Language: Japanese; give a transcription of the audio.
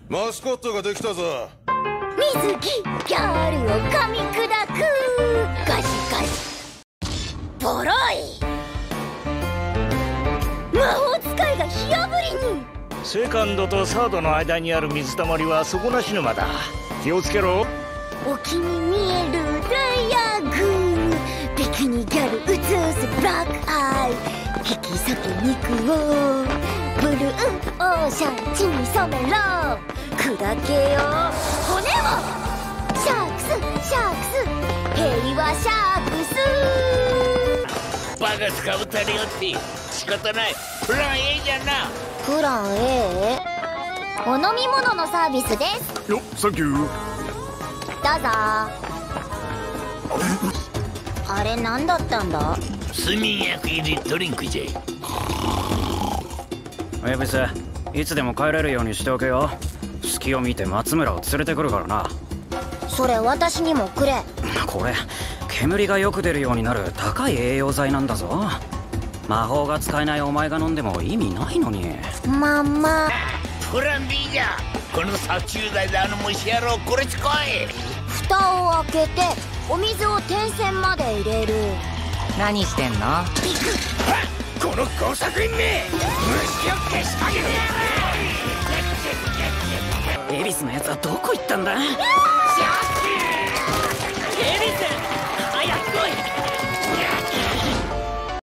マスコットができたぞ。 水着ギャルを噛み砕くガシガシボロい魔法使いが火あぶりに。 セカンドとサードの間にある水たまりは底なし沼だ。気をつけろ。 沖に見えるダイヤグビキニギャル映すブラックアイ引き裂け肉をブルーオーシャン血に染めろ砕けよ骨をシャークスシャークス平和シャークス。 バカスかぶったりよって仕方ない。プラン A じゃな。 プラン A？ お飲み物のサービスです。 よ、サンキュー。 どうぞ。あれ何だったんだ？ 睡眠薬入りドリンクじゃ。 エビス、いつでも帰れるようにしておけよ。隙を見て松村を連れてくるからな。 それ私にもくれ。 これ煙がよく出るようになる高い栄養剤なんだぞ。魔法が使えないお前が飲んでも意味ないのに。 まんまプラン B じゃ。この殺虫剤であの虫野郎殺しこい。 蓋を開けてお水を点線まで入れる。 何してんの？ この工作員め虫を消しかけてやる。 エビスのやつはどこ行ったんだ？ シャー